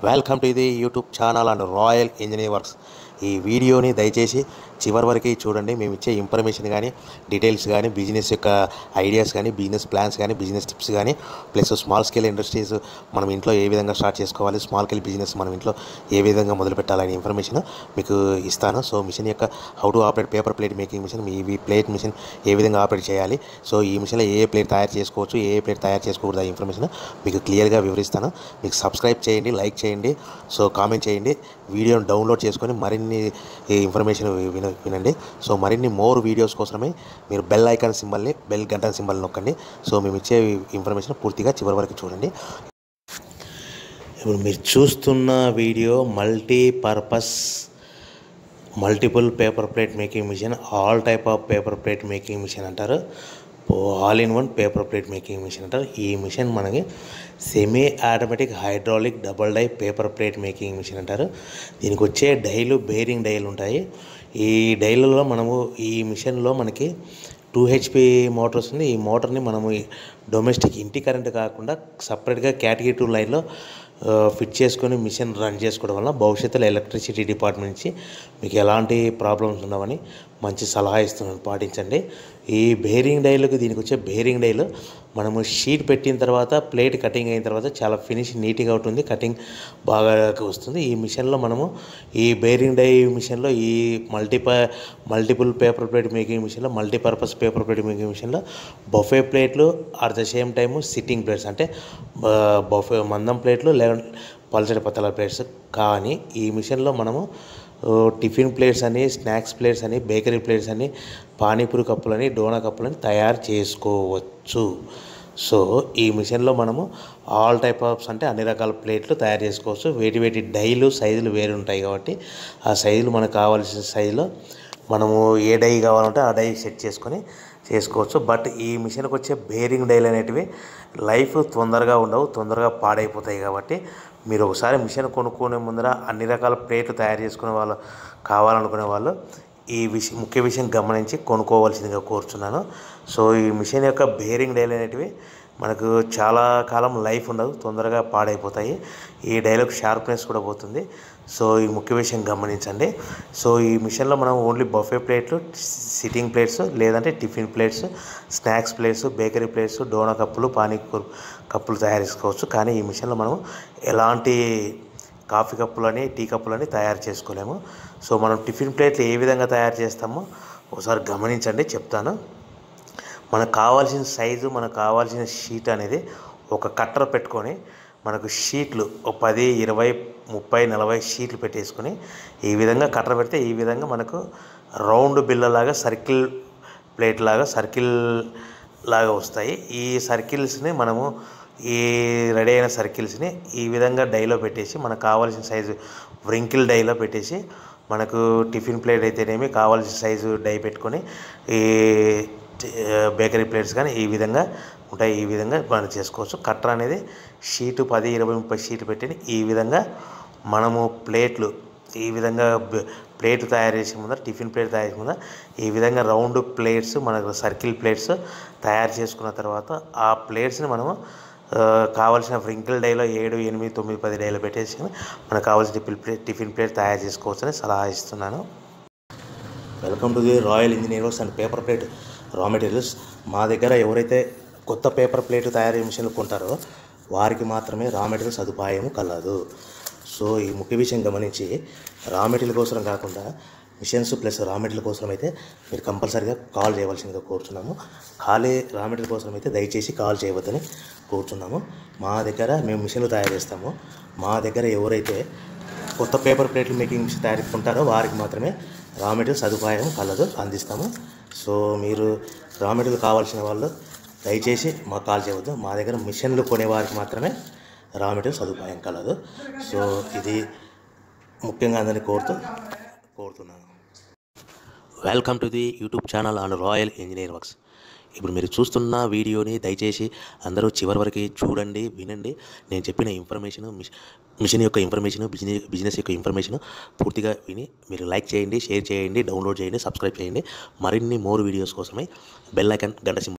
Welcome to the YouTube channel and Royal Engineer Works. ఈ వీడియోని దయచేసి చివరి వరకు చూడండి. మేము ఇచ్చే ఇన్ఫర్మేషన్ కానీ, డీటెయిల్స్ కానీ, బిజినెస్ యొక్క ఐడియాస్ కానీ, బిజినెస్ ప్లాన్స్ కానీ, బిజినెస్ టిప్స్ కానీ, ప్లస్ స్మాల్ స్కేల్ ఇండస్ట్రీస్ మనం ఇంట్లో ఏ విధంగా స్టార్ట్ చేసుకోవాలి, స్మాల్ స్కేల్ బిజినెస్ మనం ఇంట్లో ఏ విధంగా మొదలు పెట్టాలనే ఇన్ఫర్మేషన్ మీకు ఇస్తాను. సో మిషన్ యొక్క how to operate paper plate making machine, ఈ ప్లేట్ మిషన్ ఏ విధంగా ఆపరేట్ చేయాలి, సో ఈ మిషన్లో ఏ ప్లేట్ తయారు చేసుకోవచ్చు, ఏ ప్లేట్ తయారు చేసుకోకూడదు, ఆ ఇన్ఫర్మేషన్ మీకు క్లియర్గా వివరిస్తాను. మీకు సబ్స్క్రైబ్ చేయండి, లైక్ చేయండి, సో కామెంట్ చేయండి, వీడియోని డౌన్లోడ్ చేసుకొని మరిన్ని ఇన్ఫర్మేషన్ వినండి. సో మరిన్ని మోర్ వీడియోస్ కోసమే మీరు బెల్ ఐకాన్ సింబల్ని, బెల్ గంట సింబల్ని నొక్కండి. సో మేము ఇచ్చే ఇన్ఫర్మేషన్ పూర్తిగా చివరి వరకు చూడండి. ఇప్పుడు మీరు చూస్తున్న video multipurpose multiple paper plate making machine, all type of paper plate making machine అంటారు, all in one paper plate making machine అంటారు. ఈ మిషన్ మనకి semi automatic hydraulic double die paper plate making machine అంటారు. దీనికి వచ్చే డైలు bearing డైలు ఉంటాయి. ఈ డైలలో మనము ఈ మిషన్లో మనకి 2 HP మోటార్స్ ఉంది. ఈ మోటార్ని మనము డొమెస్టిక్ ఇంటి కరెంట్ కాకుండా సపరేట్గా కేటగిరీ 2 లైన్లో ఫిట్ చేసుకొని మిషన్ రన్ చేసుకోవడం వల్ల భవిష్యత్తులో ఎలక్ట్రిసిటీ డిపార్ట్మెంట్ నుంచి మీకు ఎలాంటి ప్రాబ్లమ్స్ ఉండవని మంచి సలహా ఇస్తున్నాను, పాటించండి. ఈ బేరింగ్ డైలకు, దీనికి వచ్చే బేరింగ్ డైలు మనము షీట్ పెట్టిన తర్వాత ప్లేట్ కటింగ్ అయిన తర్వాత చాలా ఫినిష్ నీట్గా ఉంటుంది, కటింగ్ బాగా వస్తుంది. ఈ మిషన్లో మనము ఈ బేరింగ్ డై మిషన్లో ఈ మల్టిపుల్ పేపర్ ప్లేట్ మేకింగ్ మిషన్లో, మల్టీపర్పస్ పేపర్ ప్లేట్ మేకింగ్ మిషన్లో బఫే ప్లేట్లు at the same time sitting plates, అంటే బఫే మందం ప్లేట్లు పల్చడి పత్తల ప్లేట్స్. కానీ ఈ మిషన్లో మనము టిఫిన్ ప్లేట్స్ అని, స్నాక్స్ ప్లేట్స్ అని, బేకరీ ప్లేట్స్ అని, పానీపూరి కప్పులని, డోనా కప్పులని తయారు చేసుకోవచ్చు. సో ఈ మిషన్లో మనము ఆల్ టైప్ ఆఫ్స్, అంటే అన్ని రకాల ప్లేట్లు తయారు చేసుకోవచ్చు. వేటి డైలు సైజులు వేరు ఉంటాయి కాబట్టి ఆ సైజులు మనకు కావాల్సిన సైజులో మనము ఏ డై కావాలంటే ఆ డై సెట్ చేసుకొని చేసుకోవచ్చు. బట్ ఈ మిషన్కి వచ్చే బేరింగ్ డైలు అనేటివి లైఫ్ తొందరగా ఉండవు, తొందరగా పాడైపోతాయి. కాబట్టి మీరు ఒకసారి మిషన్ కొనుక్కునే ముందర అన్ని రకాల ప్లేట్లు తయారు చేసుకునే వాళ్ళు, కావాలనుకునే వాళ్ళు ఈ ముఖ్య విషయం గమనించి కొనుక్కోవాల్సిందిగా కోరుచున్నాను. సో ఈ మిషన్ యొక్క బేరింగ్ డైలు అనేటివి మనకు చాలా కాలం లైఫ్ ఉండదు, తొందరగా పాడైపోతాయి. ఈ డైలకు షార్ప్నెస్ కూడా పోతుంది. సో ఈ ముఖ్య విషయం గమనించండి. సో ఈ మిషన్లో మనం ఓన్లీ బఫే ప్లేట్లు, సిట్టింగ్ ప్లేట్స్, లేదంటే tiffin plates, snacks plates, bakery plates, డోనా కప్పులు, పానీపూరి కప్పులు తయారు చేసుకోవచ్చు. కానీ ఈ మిషన్లో మనం ఎలాంటి కాఫీ కప్పులని, టీ కప్పులని తయారు చేసుకోలేము. సో మనం టిఫిన్ ప్లేట్లు ఏ విధంగా తయారు చేస్తామో ఒకసారి గమనించండి, చెప్తాను. మనకు కావాల్సిన సైజు, మనకు కావాల్సిన షీట్ అనేది ఒక కట్టర్ పెట్టుకొని, మనకు షీట్లు 10, 20, 30, 40 షీట్లు పెట్టేసుకొని ఈ విధంగా కట్టర్ పెడితే ఈ విధంగా మనకు రౌండ్ బిల్లలాగా, సర్కిల్ ప్లేట్ లాగా, సర్కిల్ లాగా వస్తాయి. ఈ సర్కిల్స్ని మనము, ఈ రెడీ అయిన సర్కిల్స్ని ఈ విధంగా డైలో పెట్టేసి, మనకు కావాల్సిన సైజు వ్రింకిల్ డైలో పెట్టేసి, మనకు టిఫిన్ ప్లేట్ అయితేనేమి కావాల్సిన సైజు డై పెట్టుకొని, ఈ బేకరీ ప్లేట్స్ కానీ ఈ విధంగా ఉంటాయి. ఈ విధంగా మనం చేసుకోవచ్చు. కట్టర్ అనేది షీటు 10, 20, 30 షీట్లు పెట్టి ఈ విధంగా మనము ప్లేట్లు ఈ విధంగా ప్లేట్ తయారు చేసే ముందర, టిఫిన్ ప్లేట్ తయారు చేసే ముందర ఈ విధంగా రౌండ్ ప్లేట్స్, మనకు సర్కిల్ ప్లేట్స్ తయారు చేసుకున్న తర్వాత ఆ ప్లేట్స్ని మనము కావాల్సిన వ్రింకిల్ డైలో 7, 8, 9, 10 డైలో పెట్టేసి మనకు కావాల్సిన టిఫిన్ ప్లేట్ తయారు చేసుకోవచ్చని సలహా ఇస్తున్నాను. Welcome to the Royal Engineer Works and paper plate raw materials. మా దగ్గర ఎవరైతే కొత్త పేపర్ ప్లేట్ తయారీ మిషన్లు కొంటారో వారికి మాత్రమే రా మెటీరియల్ సదుపాయం కలదు. సో ఈ ముఖ్య విషయం గమనించి, రా మెటీరియల్ కోసం కాకుండా మిషన్స్ ప్లస్ రా మెటీరియల్ కోసం అయితే మీరు కంపల్సరీగా కాల్ చేయవలసిందిగా కోరుతున్నాము. రా మెటీరియల్ కోసం అయితే దయచేసి కాల్ చేయవద్దని కోరుతున్నాము. మా దగ్గర మేము మిషన్లు తయారు చేస్తాము. మా దగ్గర ఎవరైతే కొత్త పేపర్ ప్లేట్లు మేకింగ్ మిషన్ తయారు కొంటారో వారికి మాత్రమే రా మెటీరియల్ సదుపాయం కలదు, అందిస్తాము. సో మీరు రా మెటీరియల్ కావాల్సిన వాళ్ళు దయచేసి మాకు కాల్ చేయవద్దు. మా దగ్గర మిషన్లు కొనేవారికి మాత్రమే రా మెటీరియల్ సదుపాయం కలదు. సో ఇది ముఖ్యంగా అందరినీ కోరుతున్నాను. Welcome to the YouTube channel and Royal Engineer Works. ఇప్పుడు మీరు చూస్తున్న వీడియోని దయచేసి అందరూ చివరి వరకు చూడండి, వినండి. నేను చెప్పిన ఇన్ఫర్మేషన్, మిషన్ యొక్క ఇన్ఫర్మేషన్, బిజినెస్ యొక్క ఇన్ఫర్మేషన్ పూర్తిగా విని మీరు లైక్ చేయండి, షేర్ చేయండి, డౌన్లోడ్ చేయండి, సబ్స్క్రైబ్ చేయండి. మరిన్ని మోర్ వీడియోస్ కోసమై బెల్ ఐకాన్, గంట సింబల్